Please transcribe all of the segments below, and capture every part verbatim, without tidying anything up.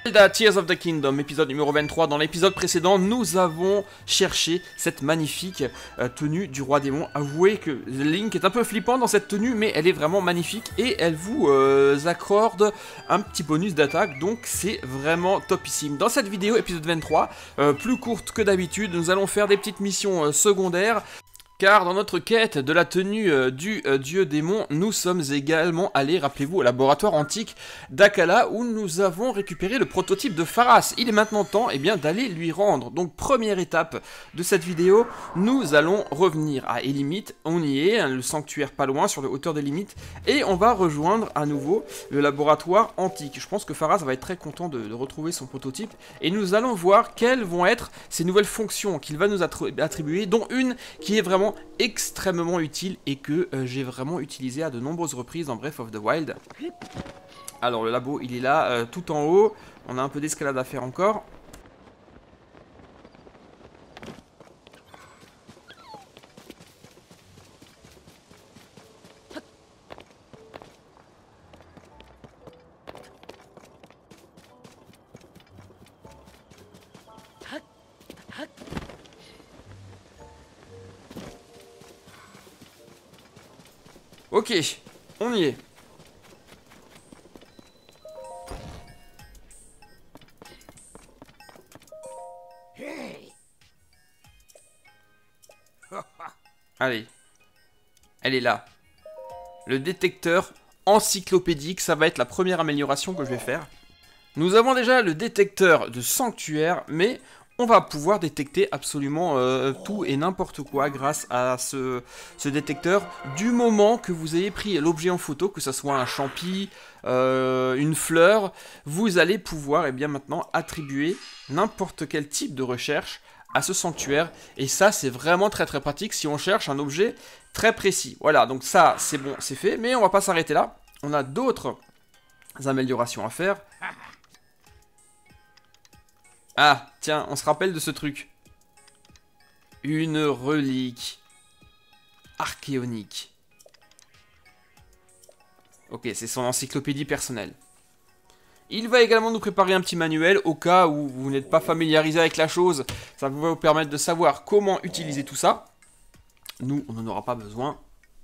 Zelda Tears of the Kingdom, épisode numéro vingt-trois. Dans l'épisode précédent, nous avons cherché cette magnifique euh, tenue du roi démon. Avouez que Link est un peu flippant dans cette tenue, mais elle est vraiment magnifique et elle vous euh, accorde un petit bonus d'attaque, donc c'est vraiment topissime. Dans cette vidéo, épisode vingt-trois, euh, plus courte que d'habitude, nous allons faire des petites missions euh, secondaires. Car dans notre quête de la tenue euh, du euh, dieu démon, nous sommes également allés, rappelez-vous, au laboratoire antique d'Akala où nous avons récupéré le prototype de Pharas. Il est maintenant temps eh bien, d'aller lui rendre. Donc première étape de cette vidéo, nous allons revenir à Elimite. On y est, hein, le sanctuaire pas loin, sur le hauteur des limites. Et on va rejoindre à nouveau le laboratoire antique. Je pense que Pharas va être très content de, de retrouver son prototype. Et nous allons voir quelles vont être ces nouvelles fonctions qu'il va nous attribuer, dont une qui est vraiment extrêmement utile et que euh, j'ai vraiment utilisé à de nombreuses reprises dans Breath of the Wild. Alors le labo il est là, euh, tout en haut. On a un peu d'escalade à faire encore. Ok, on y est. Allez, elle est là. Le détecteur encyclopédique, ça va être la première amélioration que je vais faire. Nous avons déjà le détecteur de sanctuaire, mais on va pouvoir détecter absolument euh, tout et n'importe quoi grâce à ce, ce détecteur. Du moment que vous ayez pris l'objet en photo, que ce soit un champi, euh, une fleur, vous allez pouvoir eh bien, maintenant attribuer n'importe quel type de recherche à ce sanctuaire. Et ça, c'est vraiment très très pratique si on cherche un objet très précis. Voilà, donc ça, c'est bon, c'est fait. Mais on va pas s'arrêter là. On a d'autres améliorations à faire. Ah, tiens, on se rappelle de ce truc. Une relique archéonique. Ok, c'est son encyclopédie personnelle. Il va également nous préparer un petit manuel au cas où vous n'êtes pas familiarisé avec la chose. Ça va vous permettre de savoir comment utiliser tout ça. Nous, on n'en aura pas besoin.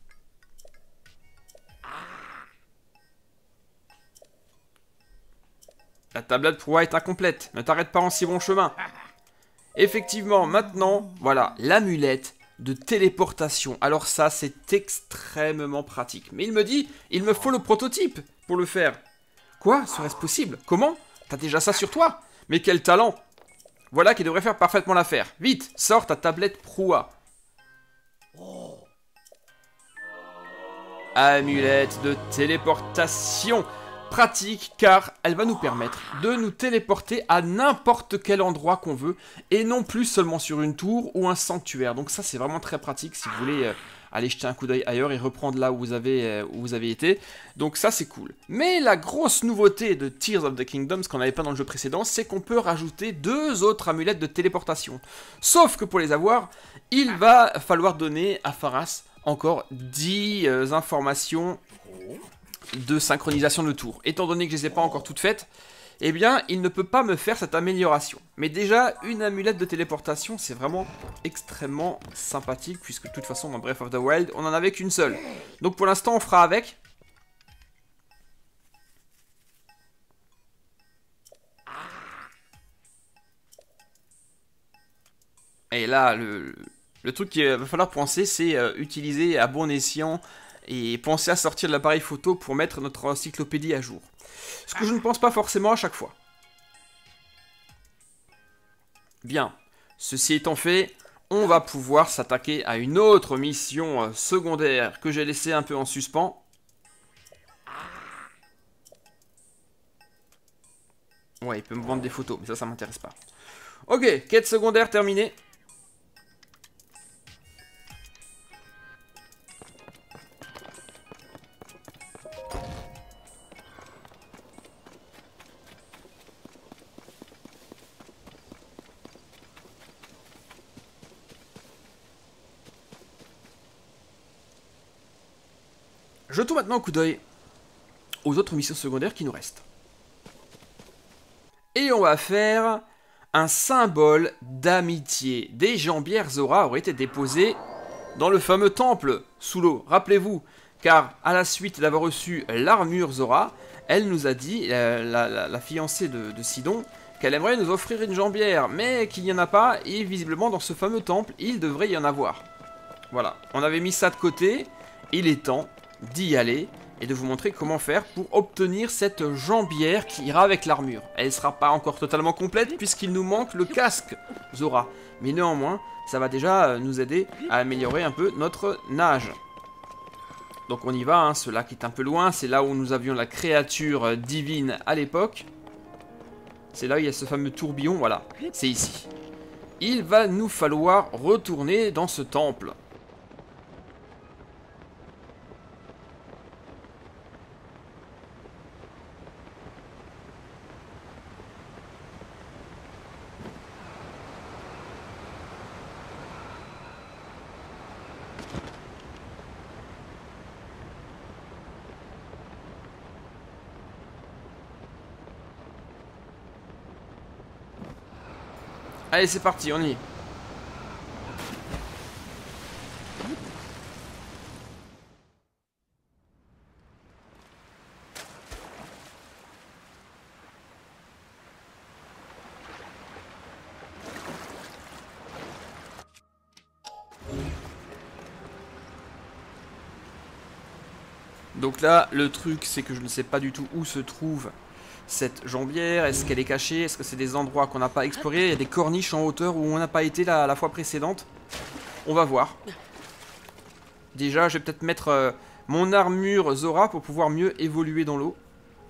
La tablette proie est incomplète. Ne t'arrête pas en si bon chemin. Effectivement, maintenant, voilà, l'amulette de téléportation. Alors ça, c'est extrêmement pratique. Mais il me dit, il me faut le prototype pour le faire. Quoi? Serait-ce possible? Comment? T'as déjà ça sur toi? Mais quel talent! Voilà qui devrait faire parfaitement l'affaire. Vite, sors ta tablette proie. Amulette de téléportation. Pratique car elle va nous permettre de nous téléporter à n'importe quel endroit qu'on veut et non plus seulement sur une tour ou un sanctuaire. Donc ça c'est vraiment très pratique si vous voulez euh, aller jeter un coup d'œil ailleurs et reprendre là où vous avez, euh, où vous avez été. Donc ça c'est cool. Mais la grosse nouveauté de Tears of the Kingdom, ce qu'on n'avait pas dans le jeu précédent, c'est qu'on peut rajouter deux autres amulettes de téléportation. Sauf que pour les avoir, il va falloir donner à Pharas encore dix euh, informations de synchronisation de tour. Étant donné que je ne les ai pas encore toutes faites, eh bien, il ne peut pas me faire cette amélioration. Mais déjà, une amulette de téléportation, c'est vraiment extrêmement sympathique, puisque de toute façon, dans Breath of the Wild, on n'en avait qu'une seule. Donc pour l'instant, on fera avec. Et là, le, le truc qu'il va falloir penser, c'est euh, utiliser à bon escient et penser à sortir de l'appareil photo pour mettre notre encyclopédie à jour. Ce que je ne pense pas forcément à chaque fois. Bien, ceci étant fait, on va pouvoir s'attaquer à une autre mission secondaire que j'ai laissée un peu en suspens. Ouais, il peut me vendre des photos, mais ça, ça m'intéresse pas. Ok, quête secondaire terminée. Jetons maintenant un coup d'œil aux autres missions secondaires qui nous restent. Et on va faire un symbole d'amitié. Des jambières Zora auraient été déposées dans le fameux temple sous l'eau. Rappelez-vous, car à la suite d'avoir reçu l'armure Zora, elle nous a dit, la, la, la fiancée de, de Sidon, qu'elle aimerait nous offrir une jambière, mais qu'il n'y en a pas, et visiblement dans ce fameux temple, il devrait y en avoir. Voilà, on avait mis ça de côté, il est temps d'y aller, et de vous montrer comment faire pour obtenir cette jambière qui ira avec l'armure. Elle ne sera pas encore totalement complète, puisqu'il nous manque le casque Zora. Mais néanmoins, ça va déjà nous aider à améliorer un peu notre nage. Donc on y va, hein. Ce lac est un peu loin, c'est là où nous avions la créature divine à l'époque. C'est là où il y a ce fameux tourbillon, voilà, c'est ici. Il va nous falloir retourner dans ce temple. Allez, c'est parti, on y est. Donc là, le truc, c'est que je ne sais pas du tout où se trouve cette jambière. Est-ce qu'elle est cachée? Est-ce que c'est des endroits qu'on n'a pas explorés? Il y a des corniches en hauteur où on n'a pas été la, la fois précédente. On va voir. Déjà, je vais peut-être mettre euh, mon armure Zora pour pouvoir mieux évoluer dans l'eau.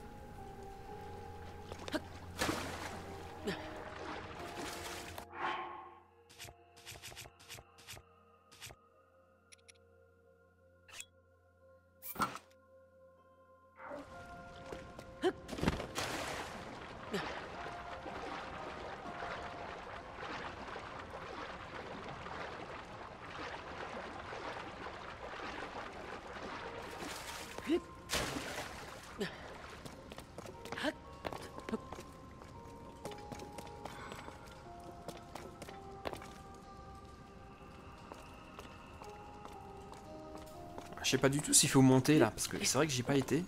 Je sais pas du tout s'il faut monter là, parce que c'est vrai que j'y ai pas été.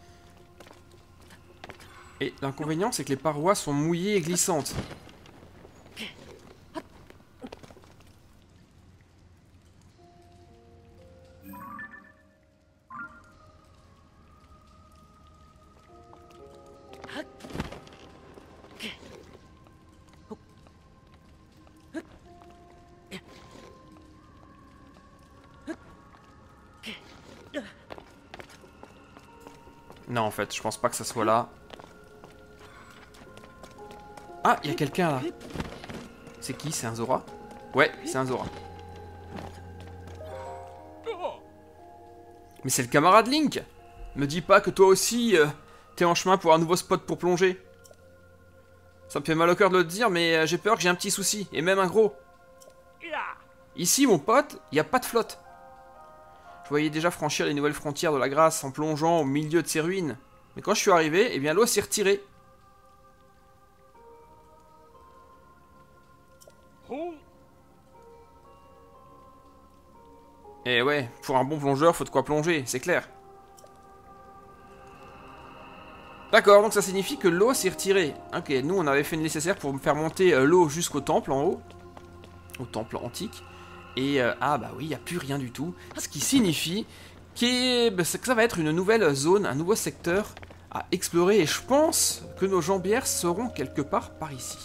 Et l'inconvénient, c'est que les parois sont mouillées et glissantes. Non, en fait, je pense pas que ça soit là. Ah, il y a quelqu'un là. C'est qui? C'est un Zora? Ouais, c'est un Zora. Mais c'est le camarade Link! Me dis pas que toi aussi, euh, t'es en chemin pour un nouveau spot pour plonger. Ça me fait mal au cœur de le dire, mais euh, j'ai peur que j'ai un petit souci, et même un gros. Ici, mon pote, il n'y a pas de flotte. Je voyais déjà franchir les nouvelles frontières de la Grâce en plongeant au milieu de ces ruines. Mais quand je suis arrivé, eh bien l'eau s'est retirée. Et ouais, pour un bon plongeur, faut de quoi plonger, c'est clair. D'accord, donc ça signifie que l'eau s'est retirée. Ok, nous on avait fait le nécessaire pour faire monter euh, l'eau jusqu'au temple en haut. Au temple antique. Et euh, ah bah oui, il n'y a plus rien du tout. Ce qui signifie que, bah, que ça va être une nouvelle zone, un nouveau secteur à explorer. Et je pense que nos jambières seront quelque part par ici.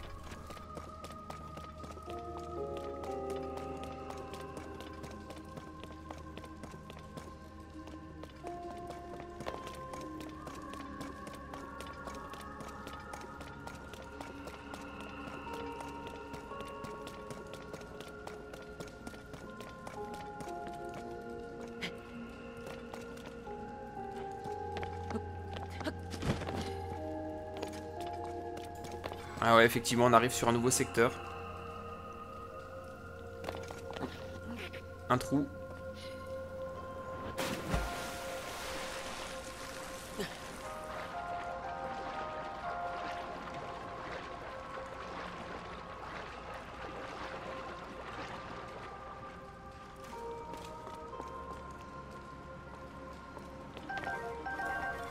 Ah ouais, effectivement, on arrive sur un nouveau secteur. Un trou.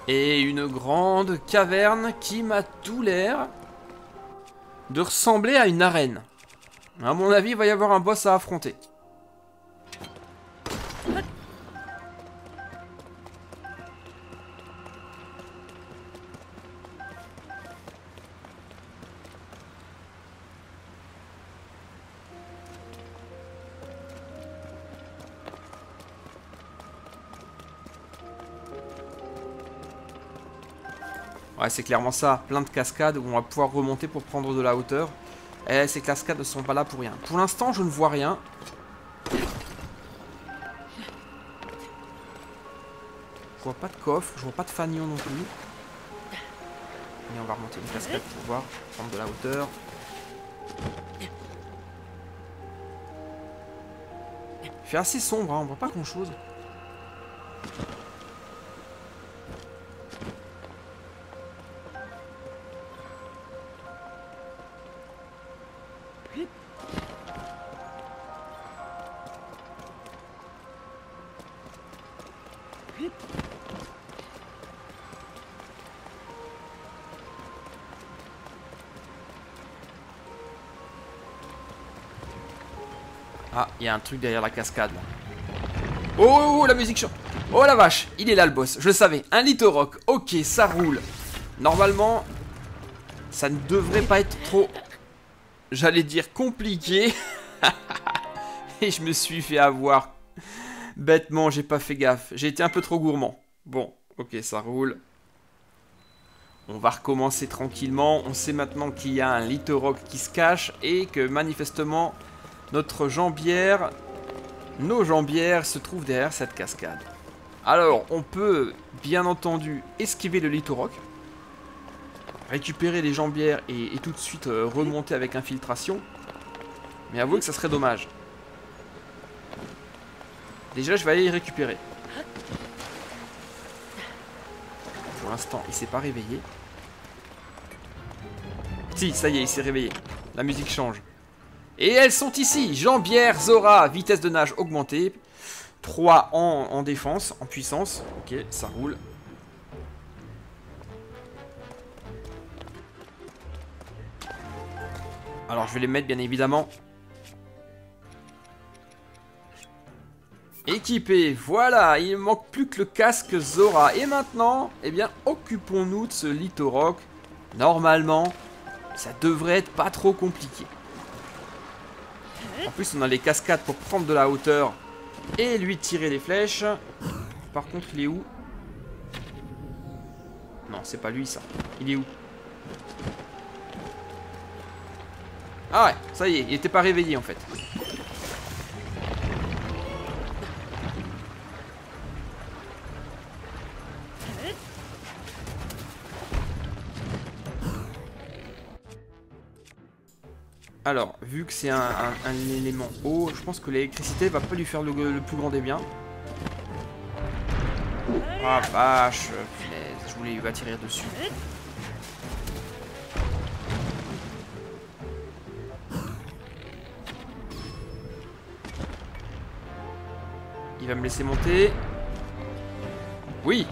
Et une grande caverne qui m'a tout l'air de ressembler à une arène. À mon avis, il va y avoir un boss à affronter. Ouais, c'est clairement ça. Plein de cascades où on va pouvoir remonter pour prendre de la hauteur. Et ces cascades ne sont pas là pour rien. Pour l'instant, je ne vois rien. Je vois pas de coffre, je vois pas de fanion non plus. Et on va remonter une cascade pour pouvoir prendre de la hauteur. Il fait assez sombre, hein, on voit pas grand chose. Ah, il y a un truc derrière la cascade là. Oh, oh, oh, la musique chante. Oh la vache, il est là le boss, je le savais. Un Litorok, ok, ça roule. Normalement, ça ne devrait pas être trop, j'allais dire, compliqué. Et je me suis fait avoir. Bêtement, j'ai pas fait gaffe. J'ai été un peu trop gourmand. Bon, ok, ça roule. On va recommencer tranquillement. On sait maintenant qu'il y a un Litorok qui se cache et que manifestement, notre jambière, nos jambières se trouvent derrière cette cascade. Alors, on peut bien entendu esquiver le Litorok, récupérer les jambières et, et tout de suite euh, remonter avec infiltration. Mais avouez que ça serait dommage. Déjà, je vais aller les récupérer. Pour l'instant, il s'est pas réveillé. Si, ça y est, il s'est réveillé. La musique change. Et elles sont ici. Jambière, Zora, vitesse de nage augmentée. trois en, en défense, en puissance. Ok, ça roule. Alors, je vais les mettre, bien évidemment. Équipé, voilà, il ne manque plus que le casque Zora. Et maintenant, eh bien, occupons-nous de ce Litorok. Normalement, ça devrait être pas trop compliqué. En plus, on a les cascades pour prendre de la hauteur et lui tirer les flèches. Par contre, il est où? Non, c'est pas lui, ça. Il est où? Ah ouais, ça y est, il était pas réveillé, en fait. Alors, vu que c'est un, un, un élément haut, je pense que l'électricité va pas lui faire le, le plus grand des biens. Ah vache, punaise, je voulais lui attirer dessus. Il va me laisser monter. Oui.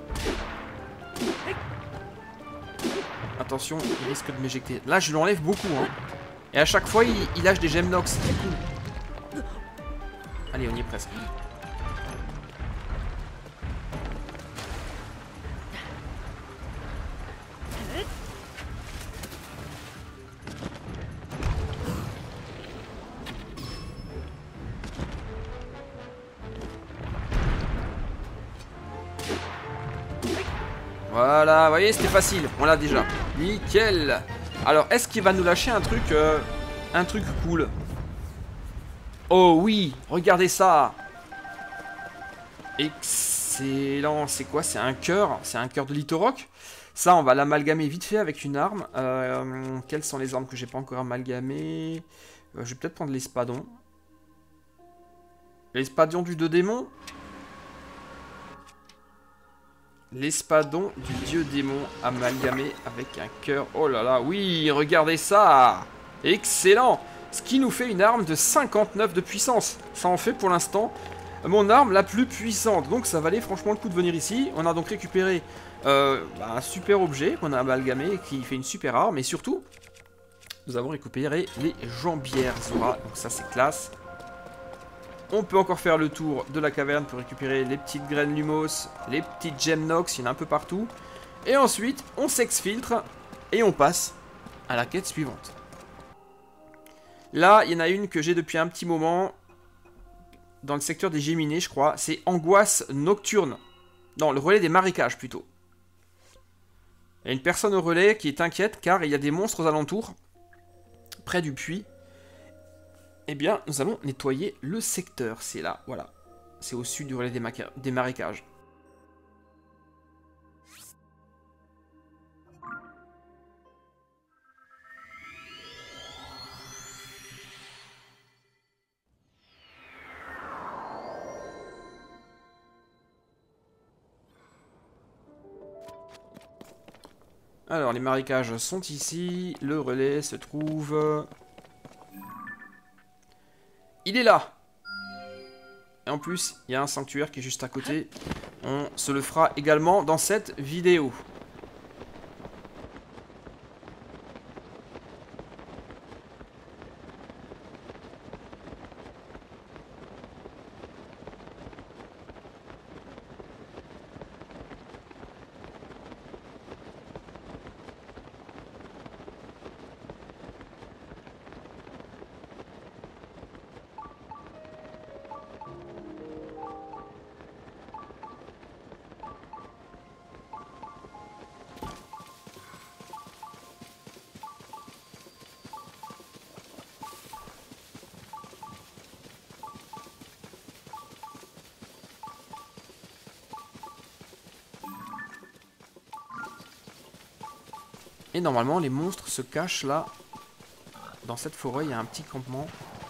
Attention, il risque de m'éjecter. Là, je l'enlève beaucoup, hein. Et à chaque fois, il, il lâche des gemmes nox. C'est cool. Allez, on y est presque. Voilà, vous voyez, c'était facile. On l'a déjà. Nickel. Alors, est-ce qu'il va nous lâcher un truc, euh, un truc cool? Oh oui, regardez ça. Excellent. C'est quoi? C'est un cœur. C'est un cœur de Litorok. Ça, on va l'amalgamer vite fait avec une arme. Euh, quelles sont les armes que j'ai pas encore amalgamées? euh, Je vais peut-être prendre l'espadon. L'espadon du deux démons. L'espadon du dieu démon amalgamé avec un cœur. Oh là là, oui, regardez ça. Excellent. Ce qui nous fait une arme de cinquante-neuf de puissance. Ça en fait pour l'instant mon arme la plus puissante. Donc ça valait franchement le coup de venir ici. On a donc récupéré euh, bah, un super objet qu'on a amalgamé qui fait une super arme. Et surtout, nous avons récupéré les jambières Zora. Donc ça c'est classe. On peut encore faire le tour de la caverne pour récupérer les petites graines Lumos, les petites gemmes Nox, il y en a un peu partout. Et ensuite, on s'exfiltre et on passe à la quête suivante. Là, il y en a une que j'ai depuis un petit moment, dans le secteur des Géminées, je crois. C'est Angoisse Nocturne. Non, le relais des marécages, plutôt. Il y a une personne au relais qui est inquiète, car il y a des monstres aux alentours, près du puits. Eh bien, nous allons nettoyer le secteur. C'est là, voilà. C'est au sud du relais des, des marécages. Alors, les marécages sont ici. Le relais se trouve... Il est là. Et en plus, il y a un sanctuaire qui est juste à côté. On se le fera également dans cette vidéo. Et normalement, les monstres se cachent là. Dans cette forêt, il y a un petit campement.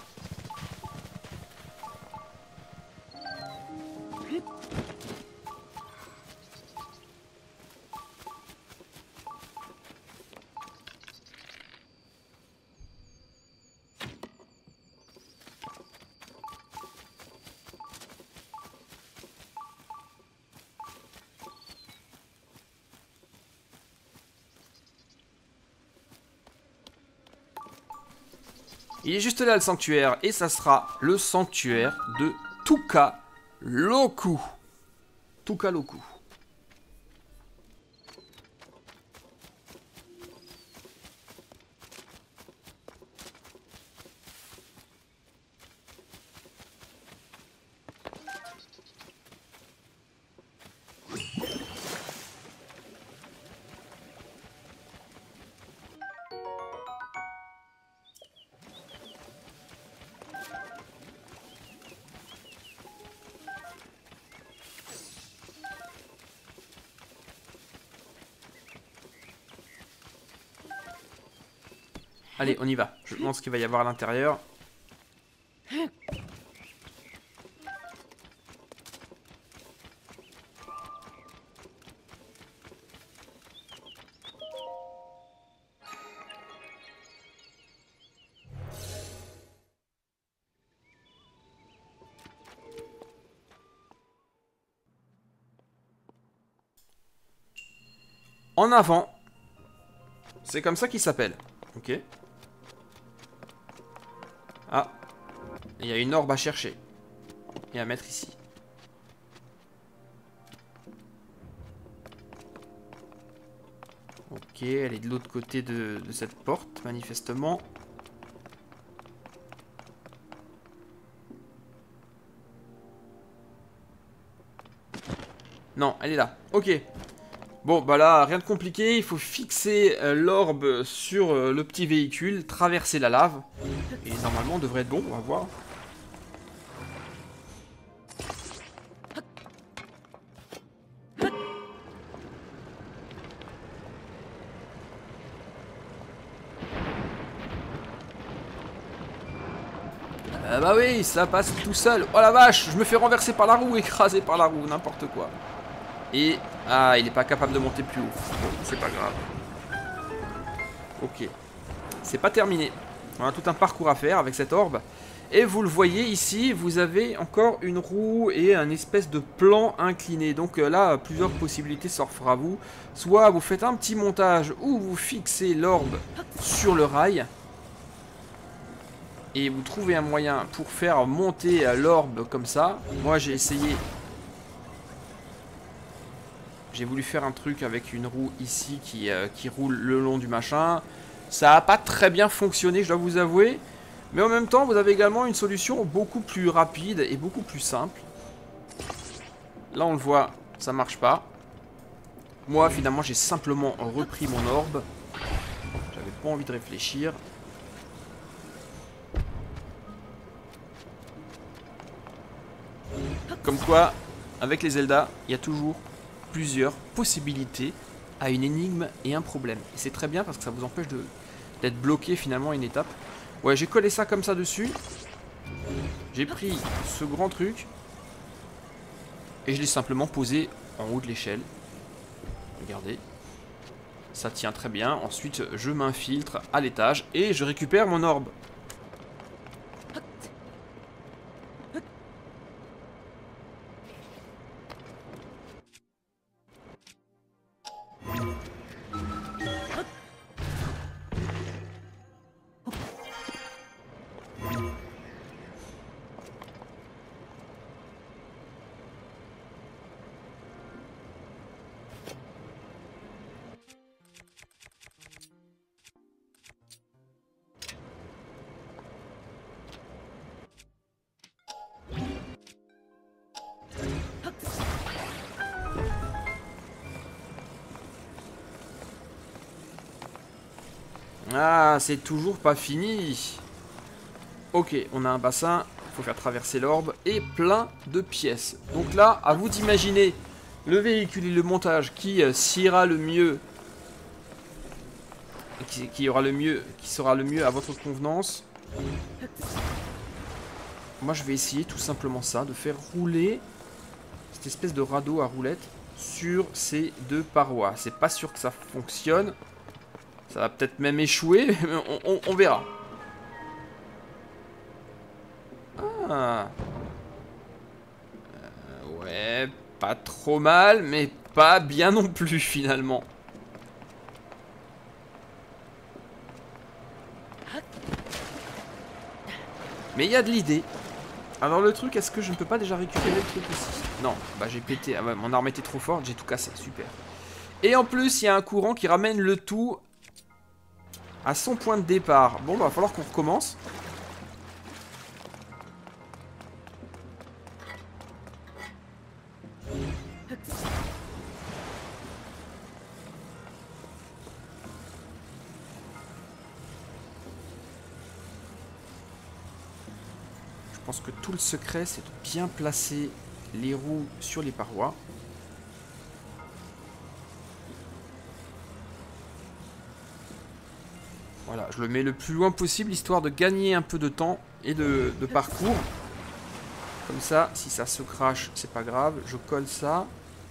Il est juste là le sanctuaire, et ça sera le sanctuaire de Tuka-Loku. Tuka-Loku. Allez, on y va. Je pense qu'il va y avoir à l'intérieur. En avant. C'est comme ça qu'il s'appelle. Ok. Ah, il y a une orbe à chercher et à mettre ici. Ok, elle est de l'autre côté de, de cette porte, manifestement. Non, elle est là. Ok. Bon, bah là, rien de compliqué. Il faut fixer euh, l'orbe sur euh, le petit véhicule, traverser la lave. Et normalement, on devrait être bon, on va voir. Ah bah oui, ça passe tout seul. Oh la vache, je me fais renverser par la roue, écraser par la roue, n'importe quoi. Et... ah, il n'est pas capable de monter plus haut. Bon, c'est pas grave. Ok. C'est pas terminé. On a tout un parcours à faire avec cette orbe. Et vous le voyez ici, vous avez encore une roue et un espèce de plan incliné. Donc euh, là, plusieurs possibilités s'offrent à vous. Soit vous faites un petit montage où vous fixez l'orbe sur le rail. Et vous trouvez un moyen pour faire monter l'orbe comme ça. Moi j'ai essayé. J'ai voulu faire un truc avec une roue ici qui, euh, qui roule le long du machin. Ça n'a pas très bien fonctionné, je dois vous avouer. Mais en même temps, vous avez également une solution beaucoup plus rapide et beaucoup plus simple. Là, on le voit, ça marche pas. Moi, finalement, j'ai simplement repris mon orbe. J'avais pas envie de réfléchir. Comme quoi, avec les Zelda, il y a toujours plusieurs possibilités à une énigme et un problème. Et c'est très bien parce que ça vous empêche de d'être bloqué finalement à une étape. Ouais, j'ai collé ça comme ça dessus. J'ai pris ce grand truc. Et je l'ai simplement posé en haut de l'échelle. Regardez. Ça tient très bien. Ensuite, je m'infiltre à l'étage et je récupère mon orbe. Ah, c'est toujours pas fini. Ok, on a un bassin, il faut faire traverser l'orbe et plein de pièces. Donc là, à vous d'imaginer le véhicule et le montage qui euh, s'ira le mieux, qui, qui aura le mieux, qui sera le mieux à votre convenance. Moi, je vais essayer tout simplement ça, de faire rouler cette espèce de radeau à roulettes sur ces deux parois. C'est pas sûr que ça fonctionne. Ça va peut-être même échouer, mais on, on, on verra. Ah. Euh, ouais, pas trop mal, mais pas bien non plus finalement. Mais il y a de l'idée. Alors le truc, est-ce que je ne peux pas déjà récupérer le truc ici? Non, bah j'ai pété. Ah ouais, mon arme était trop forte, j'ai tout cassé, super. Et en plus, il y a un courant qui ramène le tout à son point de départ. Bon, bah, va falloir qu'on recommence. Je pense que tout le secret, c'est de bien placer les roues sur les parois. Voilà, je le mets le plus loin possible, histoire de gagner un peu de temps et de, de parcours. Comme ça, si ça se crache, c'est pas grave. Je colle ça.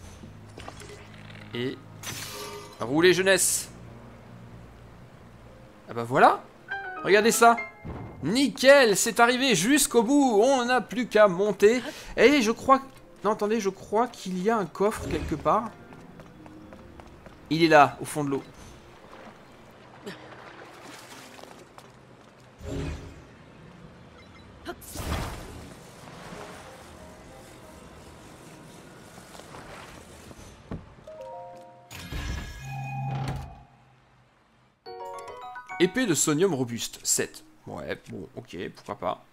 Et... rouler jeunesse. Ah bah voilà. Regardez ça. Nickel, c'est arrivé jusqu'au bout. On n'a plus qu'à monter. Et je crois... Non, attendez, je crois qu'il y a un coffre quelque part. Il est là, au fond de l'eau. Épée de sonium robuste, sept. Ouais, bon, ok, pourquoi pas.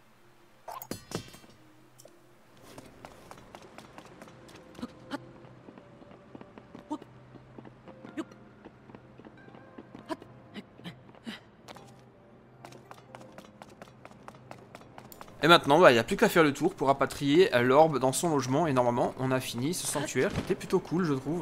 Et maintenant, bah, il n'y a plus qu'à faire le tour pour rapatrier l'orbe dans son logement. Et normalement, on a fini ce sanctuaire qui était plutôt cool, je trouve.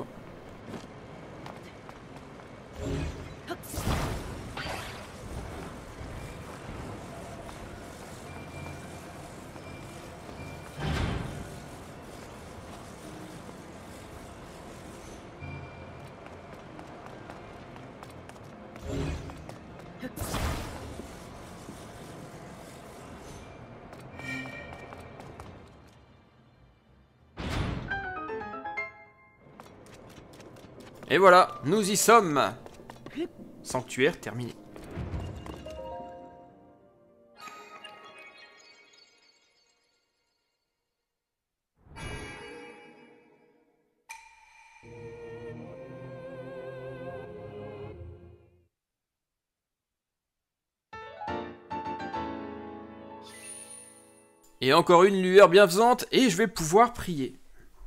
Et voilà, nous y sommes. Sanctuaire terminé. Et encore une lueur bienfaisante, et je vais pouvoir prier.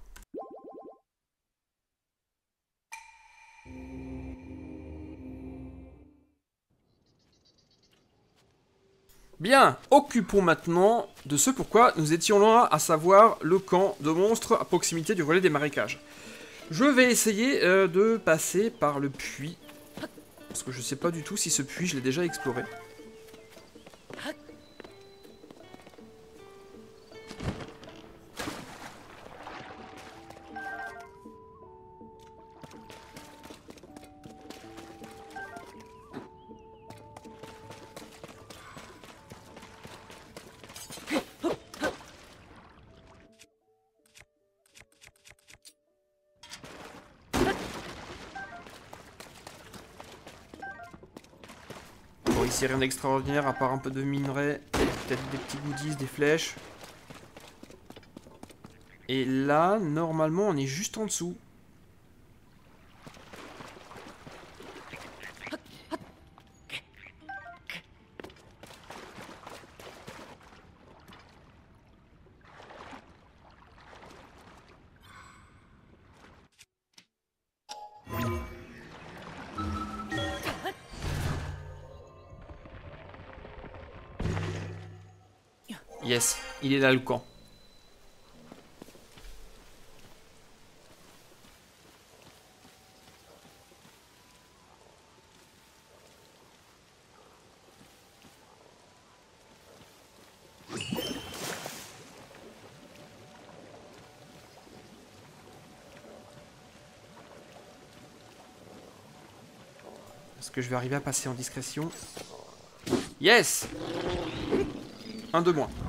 Bien, occupons maintenant de ce pourquoi nous étions là, à savoir le camp de monstres à proximité du relais des marécages. Je vais essayer euh, de passer par le puits, parce que je sais pas du tout si ce puits, je l'ai déjà exploré. Bon, ici rien d'extraordinaire à part un peu de minerai, peut-être des petits goodies, des flèches. Et là, normalement, on est juste en dessous. Yes, il est là le camp. Est-ce que je vais arriver à passer en discrétion? Yes! Un de moins.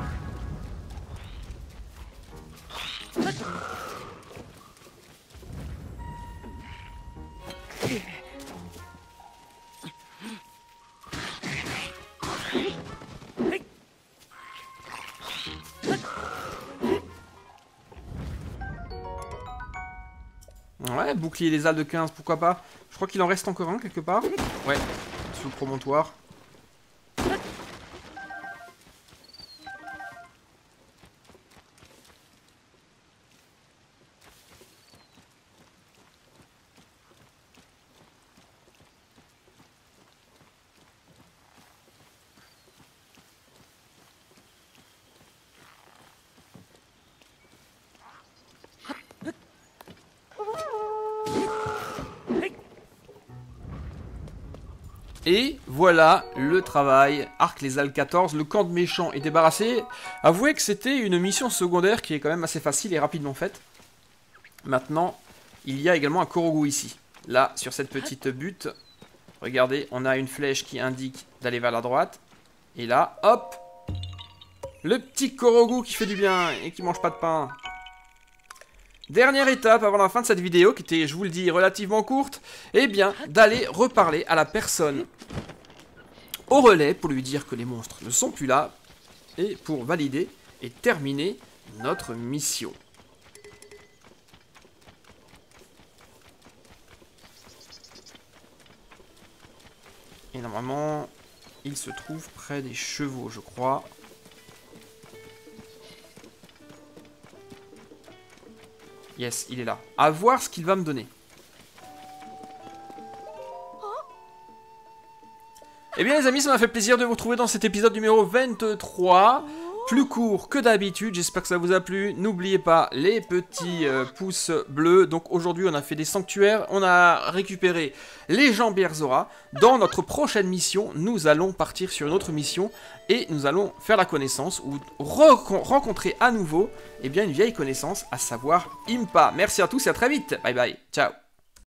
Ouais, bouclier les ailes de quinze, pourquoi pas. Je crois qu'il en reste encore un quelque part. Ouais, sous le promontoire. Et voilà le travail. Arc les Al quatorze, le camp de méchants est débarrassé. Avouez que c'était une mission secondaire qui est quand même assez facile et rapidement faite. Maintenant, il y a également un Korogu ici. Là, sur cette petite butte, regardez, on a une flèche qui indique d'aller vers la droite. Et là, hop, le petit Korogu qui fait du bien et qui mange pas de pain. Dernière étape avant la fin de cette vidéo, qui était, je vous le dis, relativement courte, eh bien, d'aller reparler à la personne au relais pour lui dire que les monstres ne sont plus là, et pour valider et terminer notre mission. Et normalement, il se trouve près des chevaux, je crois. Yes, il est là. À voir ce qu'il va me donner. Eh bien les amis, ça m'a fait plaisir de vous retrouver dans cet épisode numéro vingt-trois. Plus court que d'habitude, j'espère que ça vous a plu. N'oubliez pas les petits euh, pouces bleus. Donc aujourd'hui on a fait des sanctuaires, on a récupéré les jambières Zora. Dans notre prochaine mission, nous allons partir sur une autre mission. Et nous allons faire la connaissance ou rencontrer à nouveau eh bien, une vieille connaissance, à savoir Impa. Merci à tous et à très vite. Bye bye, ciao.